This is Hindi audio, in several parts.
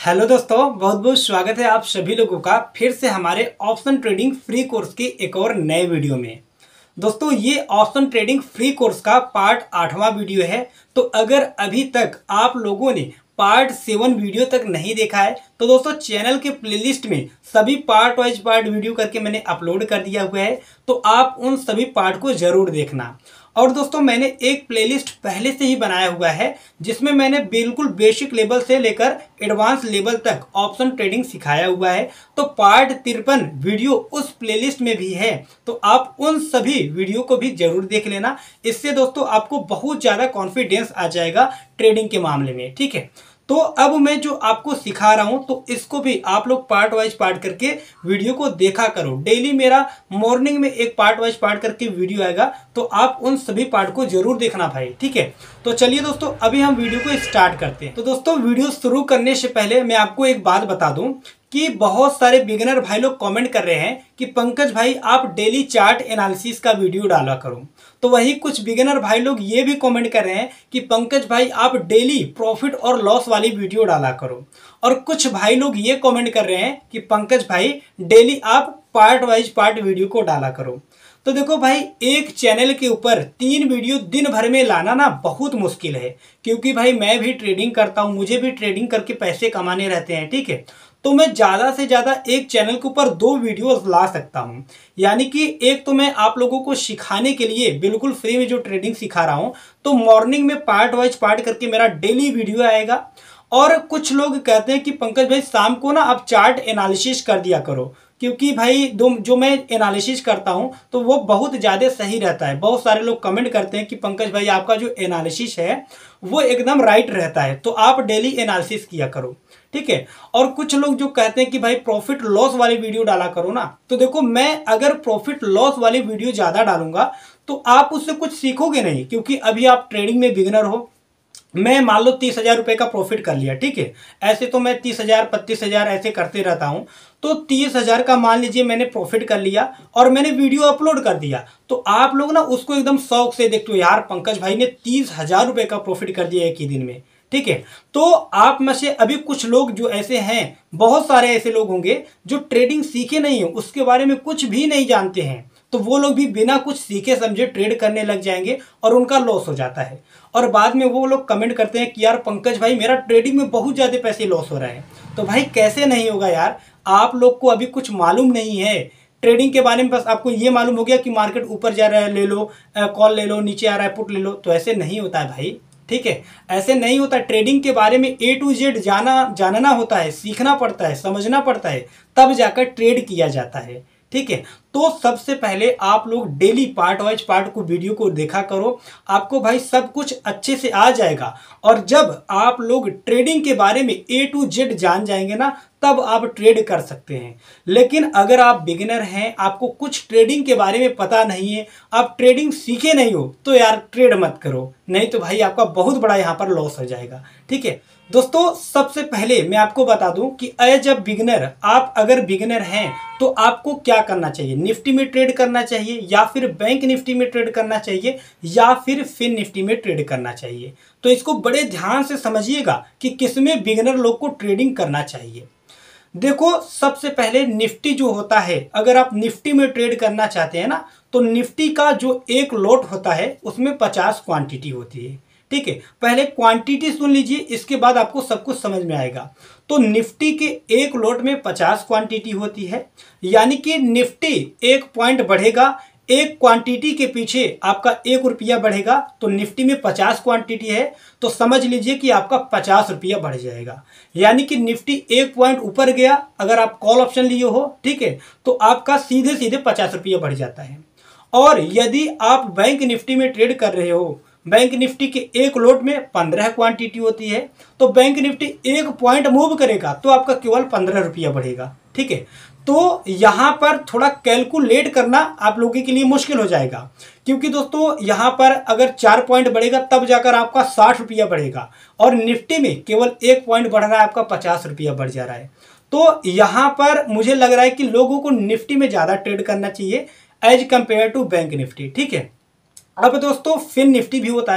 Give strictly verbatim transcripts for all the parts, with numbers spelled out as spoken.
हेलो दोस्तों, बहुत बहुत स्वागत है आप सभी लोगों का फिर से हमारे ऑप्शन ट्रेडिंग फ्री कोर्स के एक और नए वीडियो में। दोस्तों ये ऑप्शन ट्रेडिंग फ्री कोर्स का पार्ट आठवां वीडियो है। तो अगर अभी तक आप लोगों ने पार्ट सेवन वीडियो तक नहीं देखा है तो दोस्तों चैनल के प्लेलिस्ट में सभी पार्ट वाइज पार्ट वीडियो करके मैंने अपलोड कर दिया हुआ है, तो आप उन सभी पार्ट को जरूर देखना। और दोस्तों मैंने एक प्लेलिस्ट पहले से ही बनाया हुआ है जिसमें मैंने बिल्कुल बेसिक लेवल से लेकर एडवांस लेवल तक ऑप्शन ट्रेडिंग सिखाया हुआ है। तो पार्ट तिरपन वीडियो उस प्लेलिस्ट में भी है, तो आप उन सभी वीडियो को भी जरूर देख लेना। इससे दोस्तों आपको बहुत ज़्यादा कॉन्फिडेंस आ जाएगा ट्रेडिंग के मामले में, ठीक है। तो अब मैं जो आपको सिखा रहा हूं तो इसको भी आप लोग पार्ट वाइज पार्ट करके वीडियो को देखा करो। डेली मेरा मॉर्निंग में एक पार्ट वाइज पार्ट करके वीडियो आएगा, तो आप उन सभी पार्ट को जरूर देखना भाई, ठीक है। तो चलिए दोस्तों अभी हम वीडियो को स्टार्ट करते हैं। तो दोस्तों वीडियो शुरू करने से पहले मैं आपको एक बात बता दूं कि बहुत सारे बिगिनर भाई लोग कमेंट कर रहे हैं कि पंकज भाई आप डेली चार्ट एनालिसिस का वीडियो डाला करो। तो वही कुछ बिगिनर भाई लोग ये भी कमेंट कर रहे हैं कि पंकज भाई आप डेली प्रॉफिट और लॉस वाली वीडियो डाला करो। और कुछ भाई लोग ये कमेंट कर रहे हैं कि पंकज भाई डेली आप पार्ट वाइज पार्ट वीडियो को डाला करो। तो देखो भाई, एक चैनल के ऊपर तीन वीडियो दिन भर में लाना ना बहुत मुश्किल है, क्योंकि भाई मैं भी ट्रेडिंग करता हूँ, मुझे भी ट्रेडिंग करके पैसे कमाने रहते हैं, ठीक है। तो मैं ज़्यादा से ज़्यादा एक चैनल के ऊपर दो वीडियोस ला सकता हूँ। यानी कि एक तो मैं आप लोगों को सिखाने के लिए बिल्कुल फ्री में जो ट्रेडिंग सिखा रहा हूँ, तो मॉर्निंग में पार्ट वाइज पार्ट करके मेरा डेली वीडियो आएगा। और कुछ लोग कहते हैं कि पंकज भाई शाम को ना आप चार्ट एनालिसिस कर दिया करो, क्योंकि भाई दो जो मैं एनालिसिस करता हूं तो वो बहुत ज़्यादा सही रहता है। बहुत सारे लोग कमेंट करते हैं कि पंकज भाई आपका जो एनालिसिस है वो एकदम राइट रहता है, तो आप डेली एनालिसिस किया करो, ठीक है। और कुछ लोग जो कहते हैं कि भाई प्रॉफिट लॉस वाली वीडियो डाला करो ना, तो देखो मैं अगर प्रॉफिट लॉस वाली वीडियो ज़्यादा डालूंगा तो आप उससे कुछ सीखोगे नहीं, क्योंकि अभी आप ट्रेडिंग में बिगिनर हो। मैं मान लो तीस हजार रुपये का प्रॉफिट कर लिया, ठीक है। ऐसे तो मैं तीस हजार पच्चीस हजार ऐसे करते रहता हूँ। तो तीस हजार का मान लीजिए मैंने प्रॉफिट कर लिया और मैंने वीडियो अपलोड कर दिया, तो आप लोग ना उसको एकदम शौक से देखते हो, यार पंकज भाई ने तीस हजार रुपये का प्रॉफिट कर दिया एक ही दिन में, ठीक है। तो आप में से अभी कुछ लोग जो ऐसे हैं, बहुत सारे ऐसे लोग होंगे जो ट्रेडिंग सीखे नहीं है, उसके बारे में कुछ भी नहीं जानते हैं, तो वो लोग भी बिना कुछ सीखे समझे ट्रेड करने लग जाएंगे और उनका लॉस हो जाता है। और बाद में वो लोग कमेंट करते हैं कि यार पंकज भाई मेरा ट्रेडिंग में बहुत ज़्यादा पैसे लॉस हो रहा है। तो भाई कैसे नहीं होगा यार, आप लोग को अभी कुछ मालूम नहीं है ट्रेडिंग के बारे में। बस आपको ये मालूम हो गया कि मार्केट ऊपर जा रहा है ले लो, कॉल ले लो, नीचे आ रहा है पुट ले लो, तो ऐसे नहीं होता है भाई, ठीक है। ऐसे नहीं होता। ट्रेडिंग के बारे में ए टू जेड जाना जानना होता है, सीखना पड़ता है, समझना पड़ता है, तब जाकर ट्रेड किया जाता है, ठीक है। तो सबसे पहले आप लोग डेली पार्ट वाइज पार्ट को वीडियो को देखा करो, आपको भाई सब कुछ अच्छे से आ जाएगा। और जब आप लोग ट्रेडिंग के बारे में ए टू जेड जान जाएंगे ना, तब आप ट्रेड कर सकते हैं। लेकिन अगर आप बिगिनर हैं, आपको कुछ ट्रेडिंग के बारे में पता नहीं है, आप ट्रेडिंग सीखे नहीं हो, तो यार ट्रेड मत करो, नहीं तो भाई आपका बहुत बड़ा यहाँ पर लॉस हो जाएगा, ठीक है। दोस्तों सबसे पहले मैं आपको बता दूं कि एज अ बिगिनर, आप अगर बिगिनर हैं तो आपको क्या करना चाहिए। निफ्टी में ट्रेड करना चाहिए, या फिर बैंक निफ्टी में ट्रेड करना चाहिए, या फिर फिन निफ्टी में ट्रेड करना चाहिए। तो इसको बड़े ध्यान से समझिएगा कि किसमें बिगिनर लोग को ट्रेडिंग करना चाहिए। देखो सबसे पहले निफ्टी जो होता है, अगर आप निफ्टी में ट्रेड करना चाहते हैं ना, तो निफ्टी का जो एक लॉट होता है उसमें पचास क्वांटिटी होती है, ठीक है। पहले क्वांटिटी सुन लीजिए, इसके बाद आपको सब कुछ समझ में आएगा। तो निफ्टी के एक लॉट में पचास क्वांटिटी होती है, यानी कि निफ्टी एक पॉइंट बढ़ेगा, एक क्वांटिटी के पीछे आपका एक रुपया बढ़ेगा, तो निफ्टी में पचास क्वांटिटी है, तो समझ लीजिए कि आपका पचास रुपया बढ़ जाएगा। यानी कि निफ्टी एक पॉइंट ऊपर गया, अगर आप कॉल ऑप्शन लिए हो, ठीक है, तो आपका सीधे सीधे पचास रुपया बढ़ जाता है। और यदि आप बैंक निफ्टी में ट्रेड कर रहे हो, बैंक निफ्टी के एक लोट में पंद्रह क्वांटिटी होती है, तो बैंक निफ्टी एक पॉइंट मूव करेगा तो आपका केवल पंद्रह रुपया बढ़ेगा, ठीक है। तो यहाँ पर थोड़ा कैलकुलेट करना आप लोगों के लिए मुश्किल हो जाएगा, क्योंकि दोस्तों यहाँ पर अगर चार पॉइंट बढ़ेगा तब जाकर आपका साठ रुपया बढ़ेगा, और निफ्टी में केवल एक पॉइंट बढ़ रहा है, आपका पचास रुपया बढ़ जा रहा है। तो यहाँ पर मुझे लग रहा है कि लोगों को निफ्टी में ज़्यादा ट्रेड करना चाहिए as compare to bank Nifty, ठीक है। अब दोस्तों फिन निफ्टी भी होता है।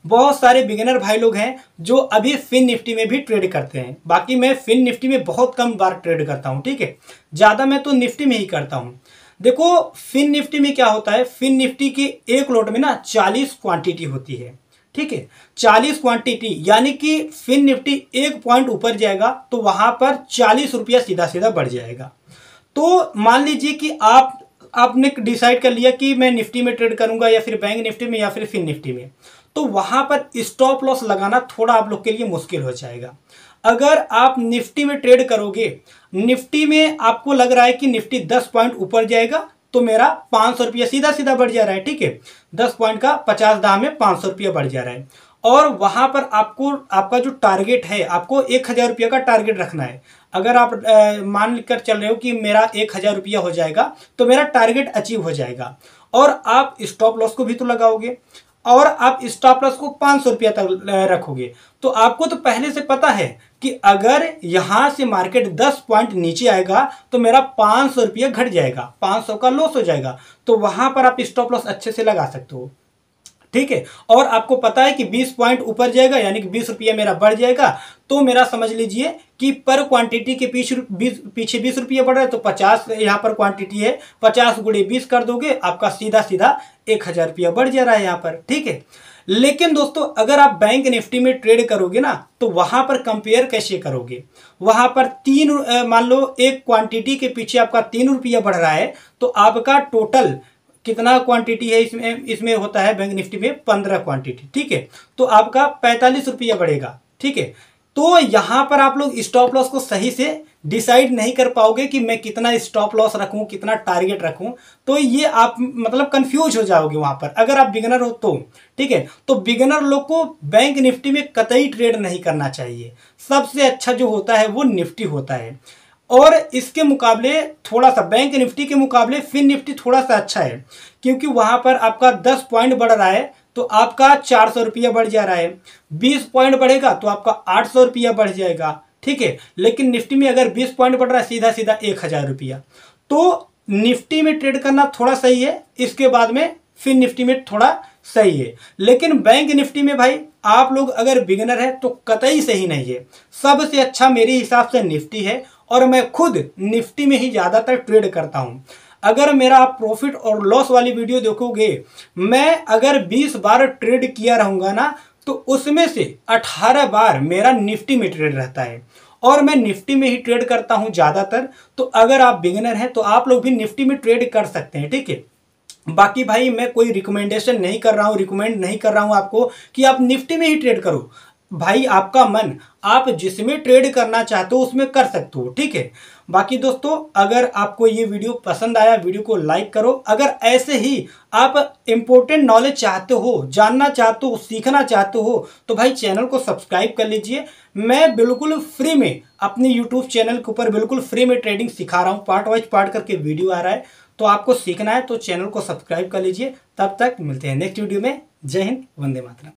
बहुत सारे बिगिनर भाई लोग हैं जो अभी फिन निफ्टी में भी ट्रेड करते हैं। बाकी मैं फिन निफ्टी में बहुत कम बार ट्रेड करता हूं, ठीक है, ज्यादा मैं तो निफ्टी में ही करता हूं। देखो फिन निफ्टी में क्या होता है, फिन निफ्टी की एक लोट में ना चालीस क्वांटिटी होती है, ठीक है, चालीस क्वांटिटी, यानी कि फिन निफ्टी एक पॉइंट ऊपर जाएगा तो वहां पर चालीस रुपया सीधा सीधा बढ़ जाएगा। तो मान लीजिए कि आप आपने डिसाइड कर लिया कि मैं निफ्टी में ट्रेड करूंगा या फिर बैंक निफ्टी में या फिर फिन निफ्टी में, तो वहां पर स्टॉप लॉस लगाना थोड़ा आप लोग के लिए मुश्किल हो जाएगा। अगर आप निफ्टी में ट्रेड करोगे, निफ्टी में आपको लग रहा है कि निफ्टी दस पॉइंट ऊपर जाएगा तो मेरा पांच सौ रुपया सीधा सीधा बढ़ जा रहा है, ठीक है, दस पॉइंट का पचास दाम में पांच सौ रुपया बढ़ जा रहा है। और वहां पर आपको आपका जो टारगेट है, आपको एक हजार रुपया का टारगेट रखना है। अगर आप मान कर चल रहे हो कि मेरा एक हजार रुपया हो जाएगा तो मेरा टारगेट अचीव हो जाएगा, और आप स्टॉप लॉस को भी तो लगाओगे, और आप स्टॉप लॉस को पांच सौ रुपया तक रखोगे। तो आपको तो पहले से पता है कि अगर यहां से मार्केट दस पॉइंट नीचे आएगा तो मेरा पांच सौ रुपया घट जाएगा, पांच सौ का लॉस हो जाएगा, तो वहां पर आप स्टॉप लॉस अच्छे से लगा सकते हो, ठीक है। और आपको पता है कि बीस पॉइंट ऊपर जाएगा यानी कि बीस रुपया मेरा बढ़ जाएगा, तो मेरा समझ लीजिए कि पर क्वांटिटी के पीछे पीछे बीस रुपया बढ़ रहा है तो पचास यहाँ पर क्वांटिटी है, पचास गुणे बीस कर दोगे आपका सीधा सीधा एक हजार रुपया बढ़ जा रहा है यहाँ पर, ठीक है। लेकिन दोस्तों अगर आप बैंक निफ्टी में ट्रेड करोगे ना तो वहां पर कंपेयर कैसे करोगे, वहां पर तीन मान लो एक क्वांटिटी के पीछे आपका तीन रुपया बढ़ रहा है तो आपका टोटल कितना क्वांटिटी है इसमें इसमें होता है बैंक निफ्टी में पंद्रह क्वांटिटी, ठीक है, तो आपका पैंतालीस रुपया बढ़ेगा, ठीक है। तो यहां पर आप लोग स्टॉप लॉस को सही से डिसाइड नहीं कर पाओगे कि मैं कितना स्टॉप लॉस रखूं, कितना टारगेट रखूं, तो ये आप मतलब कंफ्यूज हो जाओगे वहां पर अगर आप बिगिनर हो तो, ठीक है। तो बिगिनर लोग को बैंक निफ्टी में कतई ट्रेड नहीं करना चाहिए, सबसे अच्छा जो होता है वो निफ्टी होता है। और इसके मुकाबले थोड़ा सा बैंक निफ्टी के मुकाबले फिन निफ्टी थोड़ा सा अच्छा है, क्योंकि वहां पर आपका दस पॉइंट बढ़ रहा है तो आपका चार सौ रुपया बढ़ जा रहा है, बीस पॉइंट बढ़ेगा तो आपका आठ सौ रुपया बढ़ जाएगा, ठीक है। लेकिन निफ्टी में अगर बीस पॉइंट बढ़ रहा है सीधा सीधा एक हजार रुपया, तो निफ्टी में ट्रेड करना थोड़ा सही है, इसके बाद में फिन निफ्टी में थोड़ा सही है। लेकिन बैंक निफ्टी में भाई आप लोग अगर बिगिनर है तो कतई सही नहीं है, सबसे अच्छा मेरे हिसाब से निफ्टी है, और मैं खुद निफ्टी में ही ज्यादातर ट्रेड करता हूं। अगर मेरा आप प्रॉफिट और लॉस वाली वीडियो देखोगे, मैं अगर बीस बार ट्रेड किया रहूंगा ना तो उसमें से अठारह बार मेरा निफ्टी में ट्रेड रहता है, और मैं निफ्टी में ही ट्रेड करता हूं ज्यादातर। तो अगर आप बिगिनर हैं तो आप लोग भी निफ्टी में ट्रेड कर सकते हैं, ठीक है। बाकी भाई मैं कोई रिकमेंडेशन नहीं कर रहा हूं, रिकमेंड नहीं कर रहा हूं आपको कि आप निफ्टी में ही ट्रेड करो। भाई आपका मन, आप जिसमें ट्रेड करना चाहते हो उसमें कर सकते हो, ठीक है। बाकी दोस्तों अगर आपको ये वीडियो पसंद आया, वीडियो को लाइक करो। अगर ऐसे ही आप इंपॉर्टेंट नॉलेज चाहते हो, जानना चाहते हो, सीखना चाहते हो, तो भाई चैनल को सब्सक्राइब कर लीजिए। मैं बिल्कुल फ्री में अपने यूट्यूब चैनल के ऊपर बिल्कुल फ्री में ट्रेडिंग सिखा रहा हूँ, पार्ट वाइज पार्ट करके वीडियो आ रहा है। तो आपको सीखना है तो चैनल को सब्सक्राइब कर लीजिए। तब तक मिलते हैं नेक्स्ट वीडियो में। जय हिंद, वंदे मातरम।